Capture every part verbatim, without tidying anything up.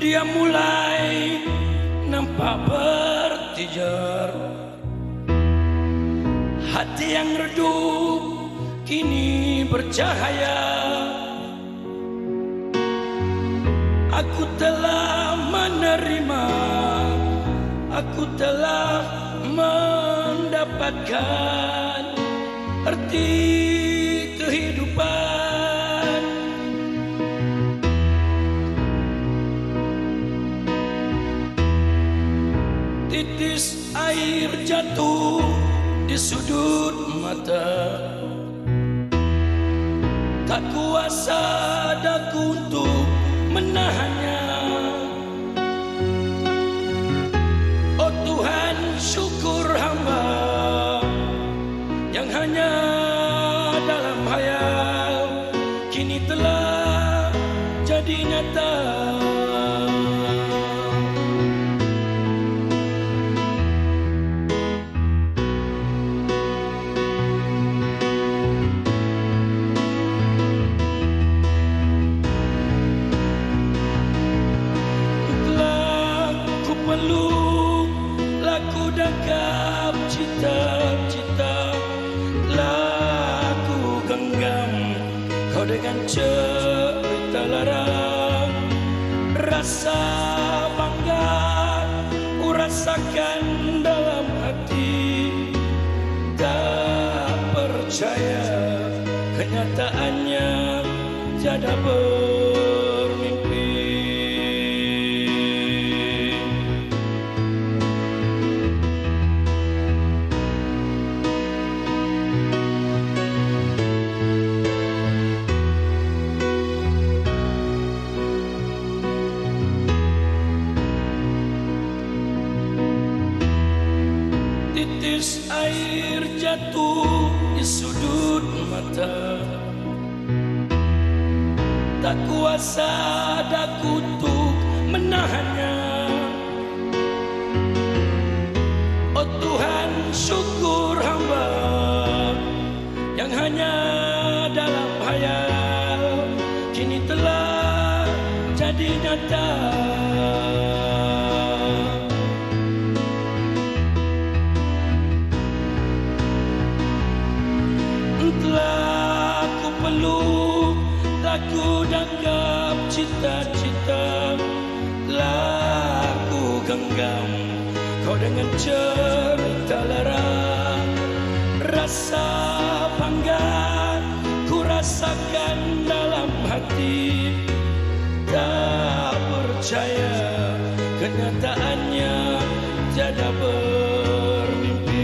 dia mulai nampak bertijar. Hati yang redup kini bercahaya. Aku telah menerima, aku telah mendapatkan arti kehidupan. Titis air jatuh di sudut mata, tak kuasa daku untuk menahannya. Oh Tuhan, syukur hamba yang hanya dalam hayal kini telah jadi nyata. Laku dangkap cita-cita, laku genggam kau dengan cerita lara. Rasa bangga ku rasakan dalam hati, tak percaya kenyataannya tiada bermimpi. Titis air jatuh di sudut mata, tak kuasa daku untuk menahannya. Oh Tuhan, syukur hamba yang hanya dalam hayal kini telah jadi nyata. Telah ku peluk, laku dangkap cita-cita, laku genggam kau dengan cerita lara. Rasa bangga ku rasakan dalam hati, tak percaya kenyataannya tiada bermimpi.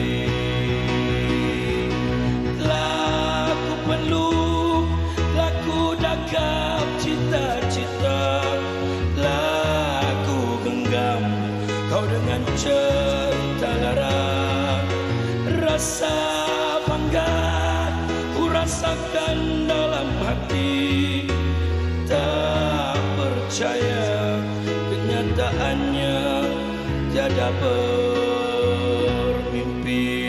Peluk, laku dangkap cita-cita, laku genggam kau dengan cerita lara. Rasa bangga ku rasakan dalam hati, tak percaya kenyataannya tiada bermimpi.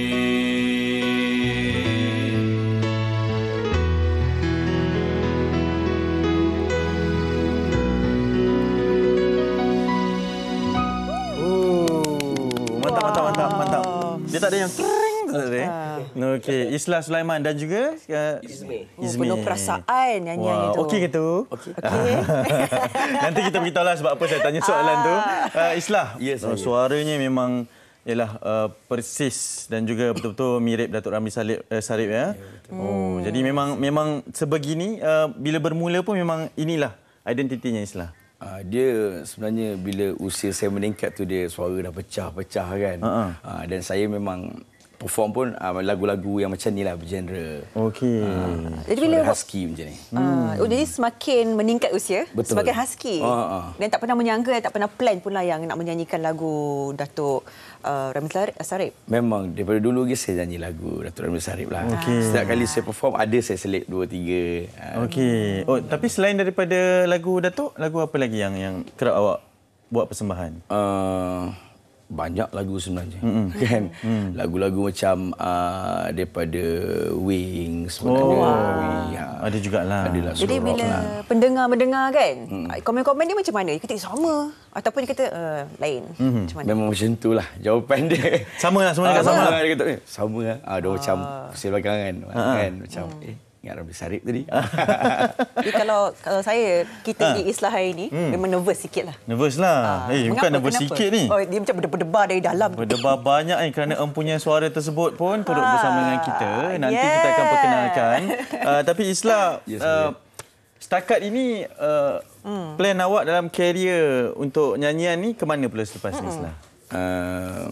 Dia tak ada yang kering, tak ada. Okey, Islah Sulaiman dan juga uh, Izmi. Oh, penuh perasaan nyanyian itu. Okey ke tu? Okey. Okay. Nanti kita beritahulah sebab apa saya tanya soalan tu. Uh, Islah, yes, uh, suaranya memang ialah uh, persis dan juga betul-betul mirip Datuk Ramli Sarip, uh, Sarip ya. Hmm. Oh, jadi memang memang sebegini uh, bila bermula pun memang inilah identitinya Islah. Uh, dia sebenarnya bila usia saya meningkat tu dia suara dah pecah-pecah kan. Uh-huh. Uh, dan saya memang perform pun uh, lagu-lagu yang macam ni lah bergenre. Okey. Uh, jadi bila husky macam ni. Uh, oh, jadi semakin meningkat usia, betul, semakin husky. Uh-huh. Dan tak pernah menyangka, tak pernah plan pula yang nak menyanyikan lagu Datuk uh, Ramli Sarip. Memang daripada dulu lagi saya nyanyi lagu Datuk Ramli Sarip lah. Okay. Setiap kali saya perform ada saya selip dua tiga. Okey. Oh, tapi selain daripada lagu Datuk, lagu apa lagi yang yang kerap awak buat persembahan? Uh, banyak lagu sebenarnya. Mm-hmm. Kan? Mm. Lagu-lagu macam uh, daripada Wings sebenarnya. Oh, wow. Ada jugalah. Adalah Jadi slow rock bila lah. pendengar mendengar kan, hmm. komen-komen dia macam mana? Dia kata sama ataupun dia kata uh, lain. Hmm. Macam mana? Memang macam itulah jawapan dia. Sama lah, semua dekat sama lah. Dia kata, eh, sama lah. Ah, dia macam pusing belakangan. Kan? Macam, eh, ingat Ramli Sarip tadi. Jadi kalau kalau saya, kita di Islah hari ni, memang nervous sikit lah. Nervous lah. Ah, Eh, bukan mengapa? nervous Kenapa? sikit ni. Oh, dia macam berdebar dari dalam. Berdebar banyak ni kerana empunya suara tersebut pun turut Ah, bersama dengan kita. Nanti yeah. kita akan perkenalkan. Uh, tapi Islah, Yes, uh, setakat ini uh, hmm. plan awak dalam karier untuk nyanyian ni ke mana pula selepas ni Islah? Um,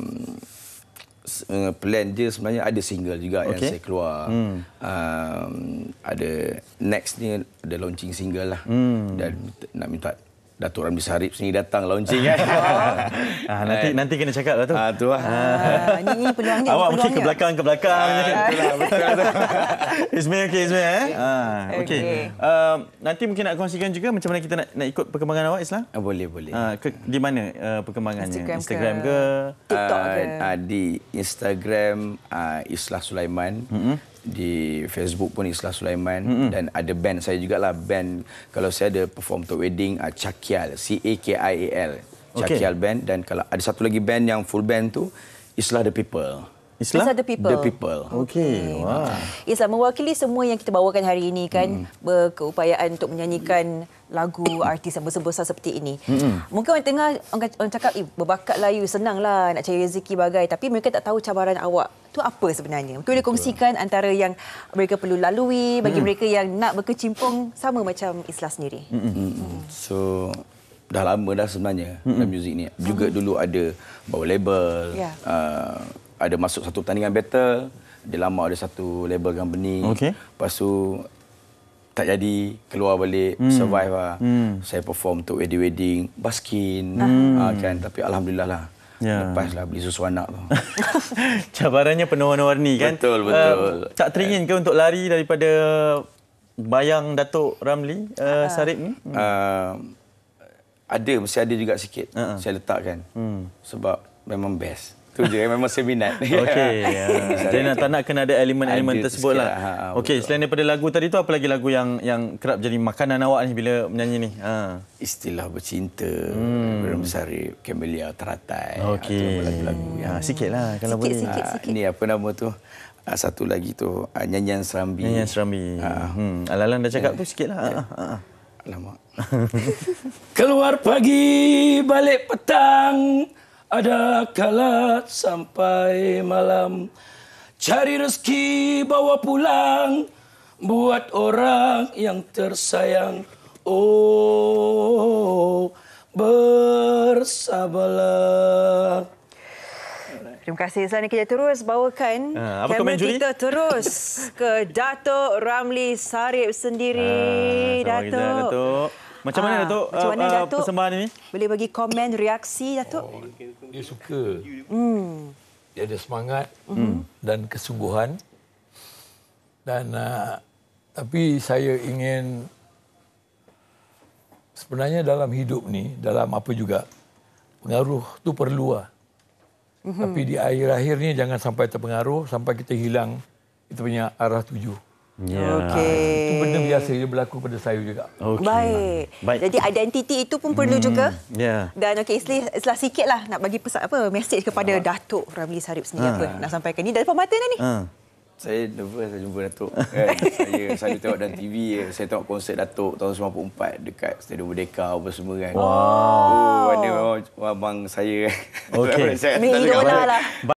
Uh, plan dia sebenarnya ada single juga okay. yang saya keluar. Hmm. Um, ada next ni ada launching single lah. Hmm. Dan nak minta Datuk Ramli Sarip sini datang launching kan. ah, nanti nanti kena cakap lah tu. Ah, tu lah. Ah, ni, ni peluangnya. Awak mungkin peluangnya. ke belakang ke belakang. Ah, betul lah, betul lah. Ismail okey Ismail eh. Ah, okey. Okey. Uh, nanti mungkin nak kongsikan juga macam mana kita nak, nak ikut perkembangan awak Islah? Ah, boleh boleh. Uh, ke, di mana uh, perkembangannya? Instagram, Instagram ke, ke? TikTok ke? Uh, uh, di Instagram uh, Islah Sulaiman. Mm-hmm. Di Facebook pun Islah Sulaiman. Mm-hmm. Dan ada band saya jugalah. Band kalau saya ada perform untuk wedding uh, Cakial, C A K I A L. Cakial okay. Band. Dan kalau ada satu lagi band yang full band tu Islah The People. Islah? Islah The People. The People. Okey. Wah. Islah mewakili semua yang kita bawakan hari ini kan, mm. berkeupayaan untuk menyanyikan lagu artis yang besar-besar seperti ini. Mm-hmm. Mungkin orang tengah orang, orang cakap, eh, berbakat you senanglah nak cari rezeki bagai, tapi mereka tak tahu cabaran awak tu apa sebenarnya. Mungkin boleh kongsikan antara yang mereka perlu lalui bagi mm. mereka yang nak berkecimpung sama macam Islah sendiri. Mm-hmm. Mm. So dah lama dah sebenarnya mm-hmm. dalam muzik ni. Juga mm-hmm. dulu ada bawa label. Yeah. Uh, ada masuk satu pertandingan battle, dia lama ada satu label company. Okay. Lepas tu tak jadi, keluar balik, hmm. survive lah. Hmm. Saya perform untuk wedding-wedding, baskin, hmm. uh, kan. Tapi alhamdulillah lah. Ya. Lepas lah beli susu anak tu. Cabarannya penuh warna-warni kan? Betul, betul. Uh, tak teringin ke untuk lari daripada bayang Datuk Ramli uh, Sarip ni? Hmm. Uh, ada, mesti ada juga sikit. Uh-huh. Saya letakkan. Hmm. Sebab memang best. Itu je, memang saya minat. Okey. Ya. Jadi nak tak nak kena ada elemen-elemen tersebut lah. Ha, Okey, selain daripada lagu tadi tu, apa lagi lagu yang yang kerap jadi makanan awak ni bila menyanyi ni? Ha. Istilah Bercinta, hmm. Ramli Sarip, Camellia Teratai. Okey. Lagu-lagu yang ha, sikit lah kalau sikit, boleh. Sikit, sikit. Ini apa nama tu? Satu lagi tu, Nyanyian Serambi. Nyanyian Serambi. Ha. Hmm. Alalang dah cakap eh. tu sikit lah. Eh. Ha. Ha. Alamak. Keluar pagi, balik petang, ada kala sampai malam, cari rezeki bawa pulang, buat orang yang tersayang. Oh, bersabarlah. Terima kasih. Sekarang kita terus bawakan ha, apa komen juri? Kita terus ke Datuk Ramli Sarip sendiri. Ha, Datuk. Kita, Datuk. Macam mana, Datuk, Macam mana, uh, Datuk? Persembahan ini? Boleh bagi komen, reaksi, Datuk? Oh, dia suka. Hmm. Dia ada semangat hmm. dan kesungguhan. Dan uh, tapi saya ingin, sebenarnya dalam hidup ni, dalam apa juga, pengaruh tu perlu lah. Mm-hmm. Tapi di akhir-akhir ni jangan sampai terpengaruh, sampai kita hilang kita punya arah tuju. Yeah. Okey. Itu benda biasa dia berlaku pada saya juga. Okay. Baik. Baik. Jadi identiti itu pun perlu hmm. juga. Yeah. Dan okey, Islah, Islah sikitlah nak bagi pesan apa, mesej kepada ha. Datuk Ramli Sarip sendiri, ha. apa nak sampaikan ni dari depan mata dah ni. Ha. Saya nervous saya jumpa Datuk. Kan? Saya selalu tengok dalam T V, saya tengok konsert Datuk tahun sembilan puluh empat dekat Stadium Merdeka apa semua kan. Wow. Oh, ada memang abang saya. Okey. Idola lah.